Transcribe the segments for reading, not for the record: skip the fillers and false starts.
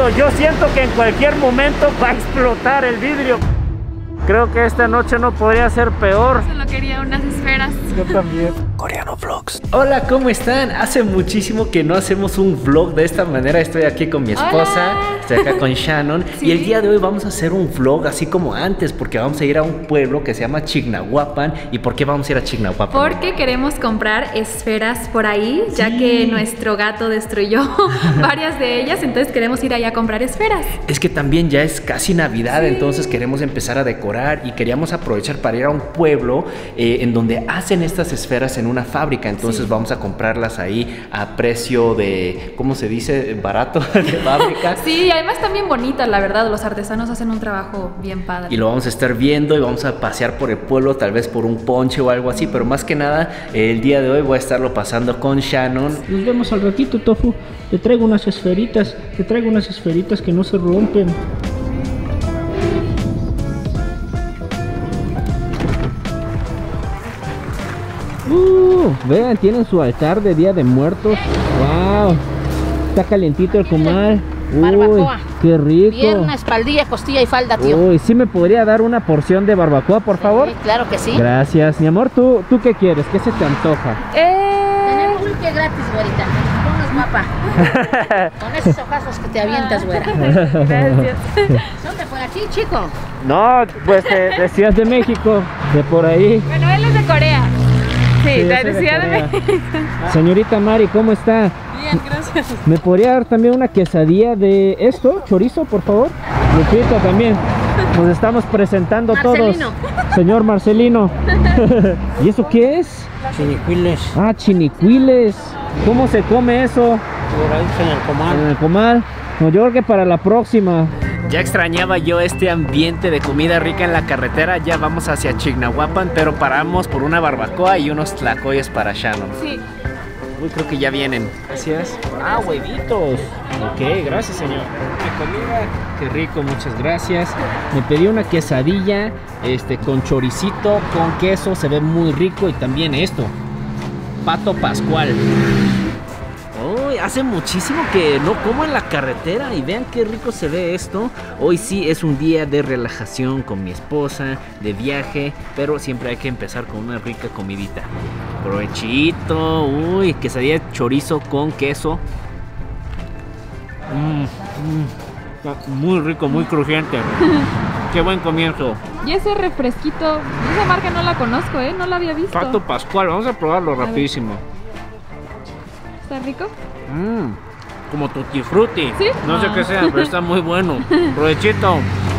pero yo siento que en cualquier momento va a explotar el vidrio. Creo que esta noche no podría ser peor. Solo quería unas esferas. Yo también. Coreano Vlogs. Hola, ¿cómo están? Hace muchísimo que no hacemos un vlog de esta manera. Estoy aquí con mi esposa. Hola. Estoy acá con Shannon. ¿Sí? Y el día de hoy vamos a hacer un vlog así como antes, porque vamos a ir a un pueblo que se llama Chignahuapan. ¿Y por qué vamos a ir a Chignahuapan? Porque queremos comprar esferas por ahí, sí, ya que nuestro gato destruyó varias de ellas, entonces queremos ir allá a comprar esferas. Es que también ya es casi Navidad, sí, entonces queremos empezar a decorar y queríamos aprovechar para ir a un pueblo en donde hacen estas esferas en una fábrica, entonces sí, vamos a comprarlas ahí a precio de, ¿cómo se dice? Barato, de fábrica. Sí, y además también bonitas, la verdad, los artesanos hacen un trabajo bien padre. Y lo vamos a estar viendo y vamos a pasear por el pueblo, tal vez por un ponche o algo así, pero más que nada, el día de hoy voy a estarlo pasando con Shannon. Nos vemos al ratito, Tofu. Te traigo unas esferitas que no se rompen. Vean, tienen su altar de Día de Muertos. Wow, está calientito el comal. Barbacoa. Qué rico. Pierna, espaldilla, costilla y falda, tío. Uy, ¿sí me podría dar una porción de barbacoa, por favor? Sí, claro que sí. Gracias, mi amor. ¿Tú qué quieres? ¿Qué se te antoja? Tenemos pulque gratis, güerita. Ponnos guapa. Con esos ojazos que te avientas, güera. Gracias. ¿Son de por aquí, chico? No, pues decías de México, de por ahí. Bueno, él es de Corea. Sí, Sí, la yo soy de Ciudad de Corea. México. Señorita Mari, ¿cómo está? Bien, gracias. ¿Me podría dar también una quesadilla de esto, chorizo, por favor? Lupita también. Nos estamos presentando Marcelino. todos. Señor Marcelino. ¿Y eso qué es? Chinicuiles, Ah, chinicuiles. ¿Cómo se come eso? por ahí en el comal. En el comal. No, yo creo que para la próxima. Ya extrañaba yo este ambiente de comida rica en la carretera. Ya vamos hacia Chignahuapan, pero paramos por una barbacoa y unos tlacoyos para Shannon. Sí. Uy, creo que ya vienen. Gracias. Ah, huevitos. Ok, gracias, señor. ¿Qué comida? Qué rico, muchas gracias. Me pedí una quesadilla con choricito, con queso, se ve muy rico. Y también esto, pato pascual. Uy, hace muchísimo que no como en la carretera y vean qué rico se ve esto. Hoy sí es un día de relajación con mi esposa, de viaje, pero siempre hay que empezar con una rica comidita. Provechito. Uy, quesadilla de chorizo con queso. Muy rico, muy crujiente. Qué buen comienzo. Y ese refresquito, esa marca no la conozco, no la había visto. Pato pascual, vamos a probarlo rapidísimo. ¿Está rico? Como tutti frutti. ¿Sí? No sé qué sea, pero está muy bueno. Provechito.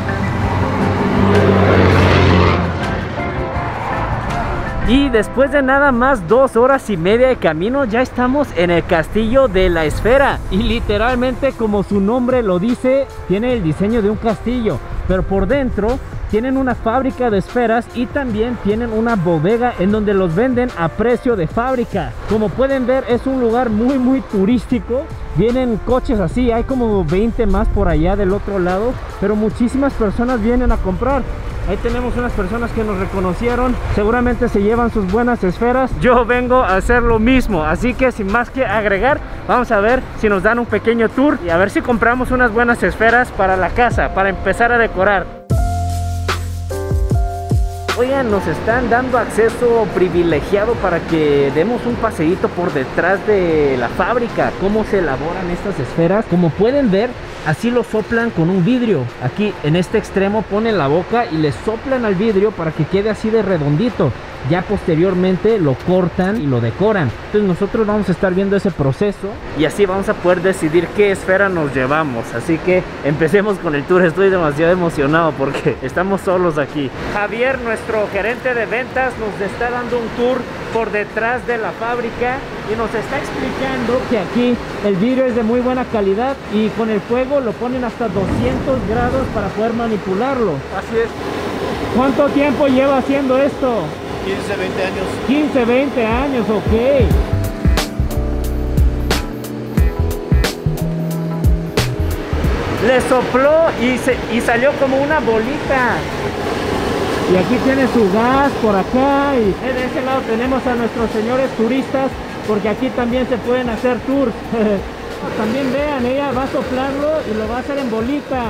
Y después de nada más 2 horas y media de camino, ya estamos en el castillo de la esfera. Y literalmente, como su nombre lo dice, tiene el diseño de un castillo, pero por dentro tienen una fábrica de esferas y también tienen una bodega en donde los venden a precio de fábrica. Como pueden ver, es un lugar muy turístico. Vienen coches así, hay como 20 más por allá del otro lado, pero muchísimas personas vienen a comprar. Ahí tenemos unas personas que nos reconocieron, seguramente se llevan sus buenas esferas. Yo vengo a hacer lo mismo, así que sin más que agregar, vamos a ver si nos dan un pequeño tour y a ver si compramos unas buenas esferas para la casa, para empezar a decorar. Oigan, nos están dando acceso privilegiado para que demos un paseíto por detrás de la fábrica. Cómo se elaboran estas esferas. Como pueden ver, así lo soplan con un vidrio. Aquí en este extremo ponen la boca y le soplan al vidrio para que quede así de redondito. Ya posteriormente lo cortan y lo decoran. Entonces nosotros vamos a estar viendo ese proceso y así vamos a poder decidir qué esfera nos llevamos. Así que empecemos con el tour. Estoy demasiado emocionado porque estamos solos aquí. Javier, nuestro gerente de ventas, nos está dando un tour por detrás de la fábrica y nos está explicando que aquí el vidrio es de muy buena calidad y con el fuego lo ponen hasta 200 grados para poder manipularlo. Así es. ¿Cuánto tiempo lleva haciendo esto? 15, 20 años. 15, 20 años, ok. Le sopló y salió como una bolita. Y aquí tiene su gas por acá y de ese lado tenemos a nuestros señores turistas, porque aquí también se pueden hacer tours. También vean, ella va a soplarlo y lo va a hacer en bolita.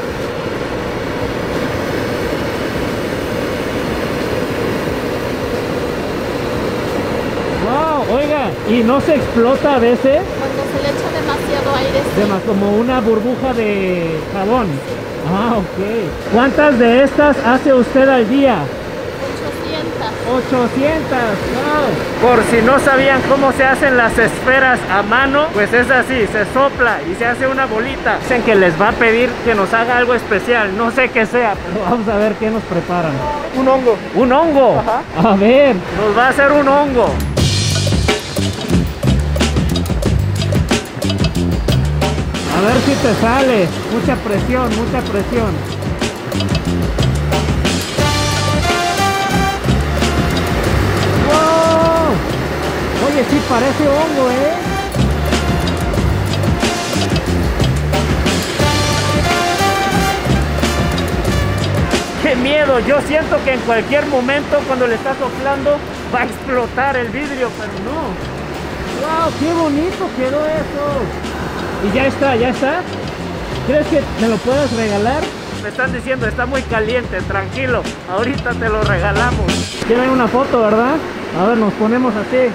Wow, oiga, y no se explota a veces. Cuando se le echa demasiado aire. Como una burbuja de jabón. Ah, ok. ¿Cuántas de estas hace usted al día? 800. Wow. Por si no sabían cómo se hacen las esferas a mano, pues es así, se sopla y se hace una bolita. Dicen que les va a pedir que nos haga algo especial, no sé qué sea, pero vamos a ver qué nos preparan. Un hongo. ¿Un hongo? Ajá. A ver, nos va a hacer un hongo. A ver si te sale. Mucha presión, mucha presión. ¡Wow! Oye, sí parece hongo, ¿eh? ¡Qué miedo! Yo siento que en cualquier momento cuando le está soplando va a explotar el vidrio, pero no. ¡Wow! ¡Qué bonito quedó eso! Y ya está, ya está. ¿Crees que me lo puedes regalar? Me están diciendo, está muy caliente, tranquilo. Ahorita te lo regalamos. Quieren una foto, ¿verdad? A ver, nos ponemos así.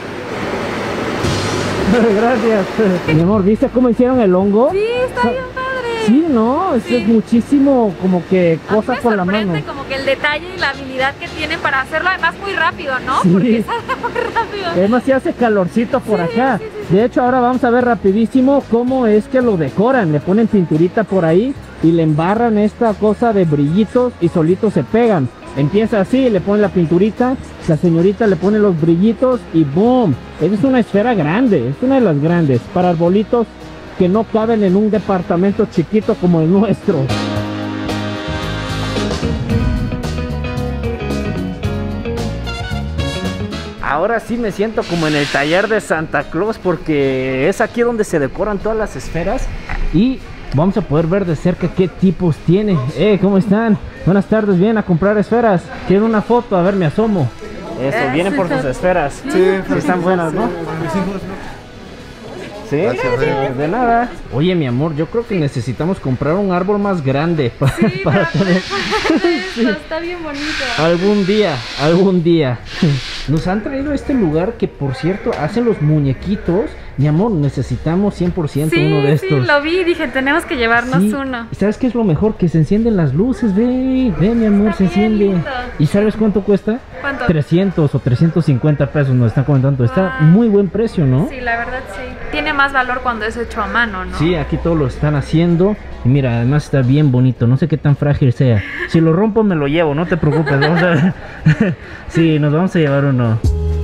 Gracias. Mi amor, ¿viste cómo hicieron el hongo? Sí, está bien padre. Sí, no, Sí. es muchísimo como que A mí cosa me con la mano. sorprende como que el detalle y la habilidad que tienen para hacerlo además muy rápido, ¿no? Sí. Porque sale muy rápido. Además sí hace calorcito por Sí, acá. sí, sí, sí. De hecho, ahora vamos a ver rapidísimo cómo es que lo decoran. Le ponen pinturita por ahí y le embarran esta cosa de brillitos y solitos se pegan. Empieza así, le ponen la pinturita, la señorita le pone los brillitos y ¡boom! Esa es una esfera grande, es una de las grandes para arbolitos que no caben en un departamento chiquito como el nuestro. Ahora sí me siento como en el taller de Santa Claus porque es aquí donde se decoran todas las esferas y vamos a poder ver de cerca qué tipos tiene. ¿Cómo están? Buenas tardes, vienen a comprar esferas. Quiero una foto, a ver, me asomo. Eso, vienen por sus esferas. Sí, están buenas, ¿no? Sí, de nada. Oye, mi amor, yo creo que necesitamos comprar un árbol más grande Sí, para para tener... eso, está bien bonito. Algún día, algún día. Nos han traído a este lugar que, por cierto, hacen los muñequitos. Mi amor, necesitamos 100% Sí, uno de estos. sí, lo vi, dije, tenemos que llevarnos Sí. uno. ¿Y sabes qué es lo mejor? Que se encienden las luces, ve, mi amor, Está se bien enciende. lindo. ¿Y sabes cuánto cuesta? ¿Cuánto? 300 o 350 pesos nos están comentando. Está Wow. muy buen precio, ¿no? Sí, la verdad sí. Tiene más valor cuando es hecho a mano, ¿no? Sí, aquí todos lo están haciendo. Y mira, además está bien bonito. No sé qué tan frágil sea. Si lo rompo, me lo llevo. No te preocupes. Vamos a ver. Sí, nos vamos a llevar uno.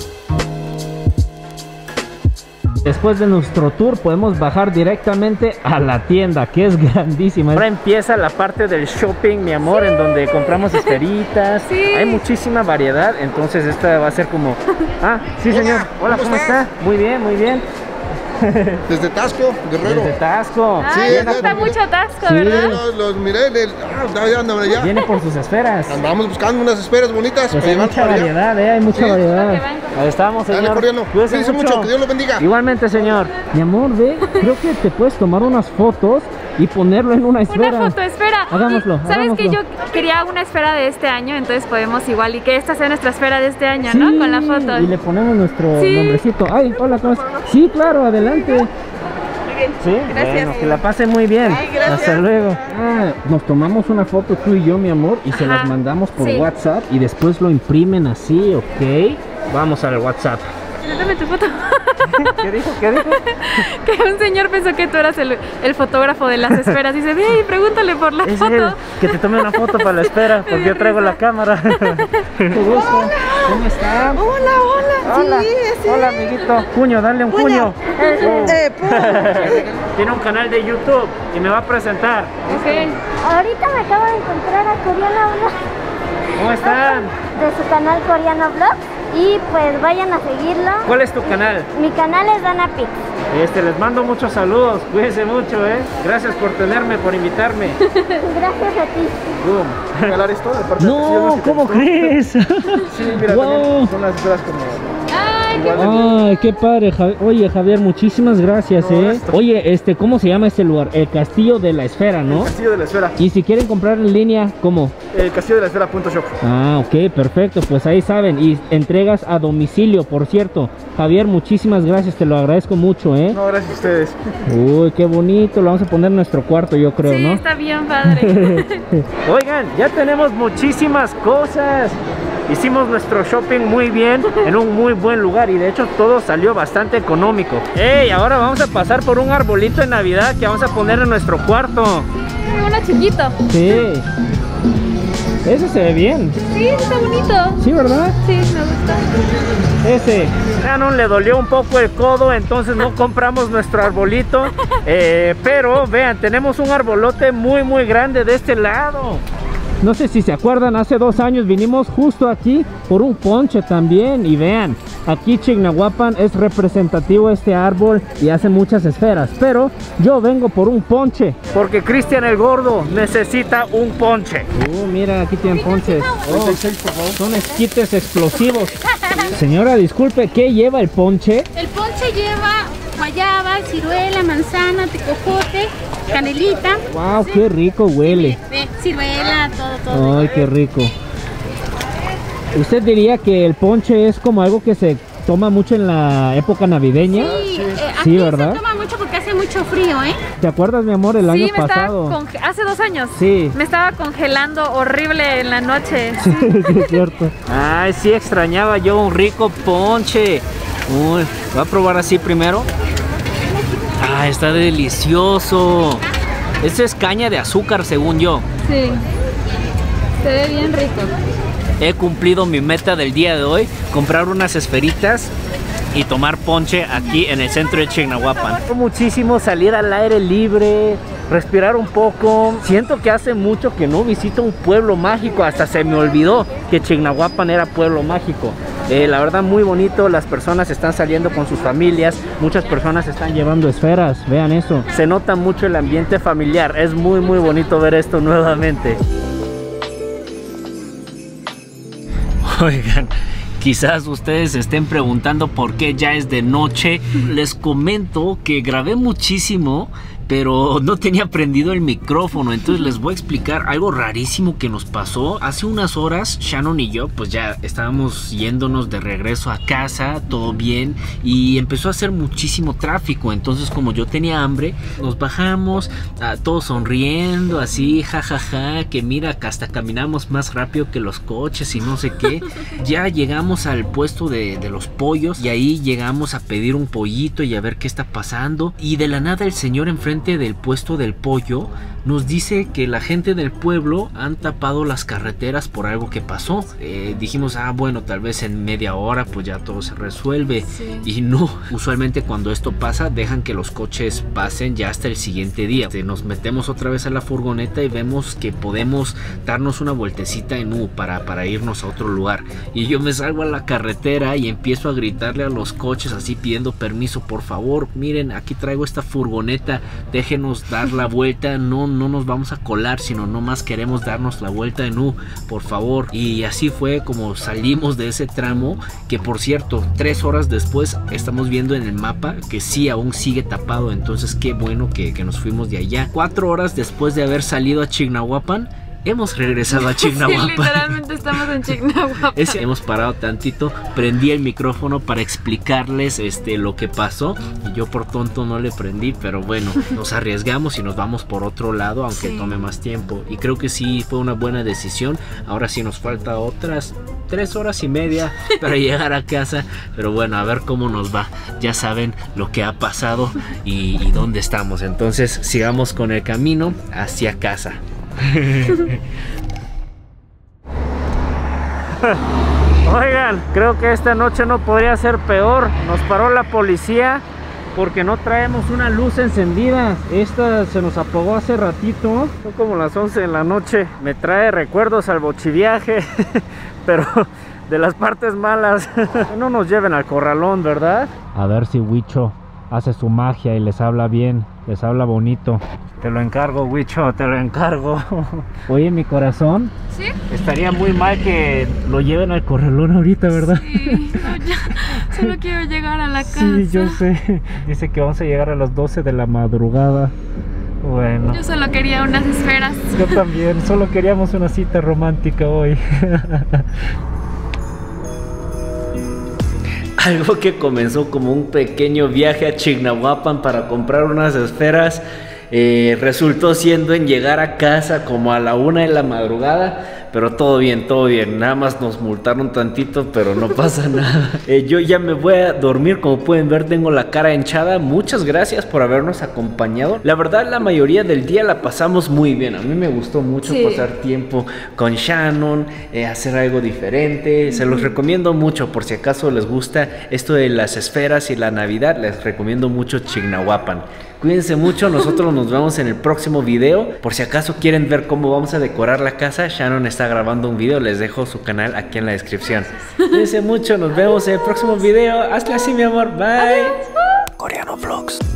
Después de nuestro tour podemos bajar directamente a la tienda, que es grandísima. Ahora empieza la parte del shopping, mi amor, en donde compramos esferitas. Sí. Hay muchísima variedad, entonces esta va a ser como... Ah, sí, señor. Hola, ¿cómo está? Muy bien, muy bien. Desde Tasco, Guerrero. Desde Tasco. Ah, Sí, les ya, gusta ya, mucho Tasco, Sí. ¿verdad? Los miré, ya andan allá. Viene por sus esferas. Andamos buscando unas esferas bonitas. Pues para hay llevar mucha para allá. variedad, hay mucha Sí. variedad. Lo que vengo. Ahí estamos, Dale, señor. Coreano. Cuídese Cuídese mucho, que Dios lo bendiga. Igualmente, señor. Mi amor, ve, creo que te puedes tomar unas fotos y ponerlo en una esfera. Una foto, espera. Hagámoslo, Y, ¿sabes que yo hagámoslo. quería una esfera de este año? Entonces podemos igual, y que esta sea nuestra esfera de este año, ¿no? Sí, Con la foto. y le ponemos nuestro Sí. nombrecito. Ay, hola, ¿cómo estás? Sí, claro, adelante. Sí, Gracias. bueno, que la pase muy bien. Ay, gracias. Hasta luego. Nos tomamos una foto tú y yo, mi amor, y se Ajá. las mandamos por Sí. WhatsApp y después lo imprimen así, ¿ok? Vamos al WhatsApp. Dame tu foto. ¿Qué dijo? ¿Qué dijo? Que un señor pensó que tú eras el fotógrafo de las esferas. Dice, ve y pregúntale por la Es foto. él, que te tome una foto para la espera, porque yo traigo la cámara. Qué gusto. ¿Cómo está? Hola. Hola, amiguito. Puño, dale un puño. Tiene un canal de YouTube y me va a presentar. Ok. Ahorita me acabo de encontrar a Coreano Vlog ¿Cómo están? de su canal Coreano Vlog y pues vayan a seguirlo. ¿Cuál es tu canal? Mi canal es Dana Pix. Les mando muchos saludos. Cuídense mucho, Gracias por tenerme, por invitarme. Gracias a ti. Boom. Regalar esto de parte de No, ¿cómo crees? Sí, mira, Wow. también son las esferas como... Ay, Ay, qué padre, oye, Javier, muchísimas gracias, Oye, ¿cómo se llama este lugar? El Castillo de la Esfera, ¿no? El Castillo de la Esfera. Y si quieren comprar en línea, ¿cómo? El Castillo de la Esfera.shop. Ah, ok, perfecto, pues ahí saben. Y entregas a domicilio, por cierto. Javier, muchísimas gracias, te lo agradezco mucho, No, gracias a ustedes. Uy, qué bonito, lo vamos a poner en nuestro cuarto, yo creo, sí, ¿no? Está bien padre. Oigan, ya tenemos muchísimas cosas. Hicimos nuestro shopping muy bien, en un muy buen lugar, y de hecho todo salió bastante económico. ¡Ey! Ahora vamos a pasar por un arbolito de Navidad que vamos a poner en nuestro cuarto. Uno chiquito. Sí. Ese se ve bien. Sí, está bonito. Sí, ¿verdad? Sí, me gusta. Ese. Shannon le dolió un poco el codo, entonces no compramos nuestro arbolito. Pero vean, tenemos un arbolote muy muy grande de este lado. No sé si se acuerdan, hace 2 años vinimos justo aquí por un ponche también. Y vean, aquí Chignahuapan es representativo este árbol y hace muchas esferas. Pero yo vengo por un ponche, porque Cristian el Gordo necesita un ponche. Mira, aquí tienen ponches. Son esquites explosivos. Señora, disculpe, ¿qué lleva el ponche? El ponche lleva guayaba, ciruela, manzana, tecojote, canelita. Wow, qué rico huele. Ciruela, todo. Ay, qué rico. ¿Usted diría que el ponche es como algo que se toma mucho en la época navideña? Sí, sí, aquí ¿verdad? se toma mucho porque hace mucho frío, ¿eh? ¿Te acuerdas, mi amor, el año pasado? Hace 2 años. Sí. Me estaba congelando horrible en la noche. Sí, es cierto. Ay, sí extrañaba yo un rico ponche. Uy, voy a probar así primero. Ah, está delicioso. Esto es caña de azúcar, según yo. Sí. Se ve bien rico. He cumplido mi meta del día de hoy, comprar unas esferitas y tomar ponche aquí en el centro de Chignahuapan. Muchísimo salir al aire libre, respirar un poco. Siento que hace mucho que no visito un pueblo mágico, hasta se me olvidó que Chignahuapan era pueblo mágico. La verdad muy bonito, las personas están saliendo con sus familias, muchas personas están llevando esferas, vean eso. Se nota mucho el ambiente familiar, es muy muy bonito ver esto nuevamente. Oigan, quizás ustedes se estén preguntando por qué ya es de noche. Les comento que grabé muchísimo, pero no tenía prendido el micrófono. Entonces les voy a explicar algo rarísimo que nos pasó. Hace unas horas Shannon y yo pues ya estábamos yéndonos de regreso a casa, todo bien, y empezó a hacer muchísimo tráfico. Entonces, como yo tenía hambre, nos bajamos, todos sonriendo así, jajaja, que mira, que hasta caminamos más rápido que los coches y no sé qué. Ya llegamos al puesto de los pollos, y ahí llegamos a pedir un pollito y a ver qué está pasando. Y de la nada el señor enfrente del puesto del pollo nos dice que la gente del pueblo han tapado las carreteras por algo que pasó. Dijimos, bueno, tal vez en media hora pues ya todo se resuelve. Sí. Y no, usualmente cuando esto pasa dejan que los coches pasen ya hasta el siguiente día. Nos metemos otra vez a la furgoneta y vemos que podemos darnos una vueltecita en U para irnos a otro lugar. Y yo me salgo a la carretera y empiezo a gritarle a los coches así pidiendo permiso: por favor, miren, aquí traigo esta furgoneta, déjenos dar la vuelta, no nos vamos a colar, sino nomás queremos darnos la vuelta en U, por favor. Y así fue como salimos de ese tramo, que por cierto 3 horas después estamos viendo en el mapa que sí, aún sigue tapado. Entonces qué bueno que nos fuimos de allá. 4 horas después de haber salido a Chignahuapan, hemos regresado a Chignahuapan. Sí, literalmente estamos en Chignahuapan. Hemos parado tantito, prendí el micrófono para explicarles lo que pasó, y yo por tonto no le prendí, pero bueno, nos arriesgamos y nos vamos por otro lado, aunque sí, tome más tiempo, y creo que sí fue una buena decisión. Ahora sí nos falta otras 3 horas y media para llegar a casa, pero bueno, a ver cómo nos va. Ya saben lo que ha pasado y dónde estamos, entonces sigamos con el camino hacia casa. Oigan, creo que esta noche no podría ser peor. Nos paró la policía porque no traemos una luz encendida. Esta se nos apagó hace ratito. Son como las 11 de la noche. Me trae recuerdos al bochiviaje, pero de las partes malas. No nos lleven al corralón, ¿verdad? A ver si Huicho hace su magia y les habla bien, les habla bonito. Te lo encargo, Huicho, te lo encargo. Oye, mi corazón, ¿sí? estaría muy mal que lo lleven al corralón ahorita, ¿verdad? Sí, no, ya. Solo quiero llegar a la casa. Sí, yo sé. Dice que vamos a llegar a las 12 de la madrugada. Bueno. Yo solo quería unas esferas. Yo también, solo queríamos una cita romántica hoy. Algo que comenzó como un pequeño viaje a Chignahuapan para comprar unas esferas, resultó siendo en llegar a casa como a la 1 de la madrugada. Pero todo bien, nada más nos multaron tantito, pero no pasa nada. Yo ya me voy a dormir, como pueden ver tengo la cara hinchada. Muchas gracias por habernos acompañado. La verdad la mayoría del día la pasamos muy bien. A mí me gustó mucho pasar tiempo con Shannon, hacer algo diferente. Se los recomiendo mucho por si acaso les gusta esto de las esferas y la Navidad. Les recomiendo mucho Chignahuapan. Cuídense mucho, nosotros nos vemos en el próximo video. Por si acaso quieren ver cómo vamos a decorar la casa, Shannon está grabando un video, les dejo su canal aquí en la descripción. Cuídense mucho, nos vemos en el próximo video. Hazle así, mi amor, bye. Adiós. Coreano Vlogs.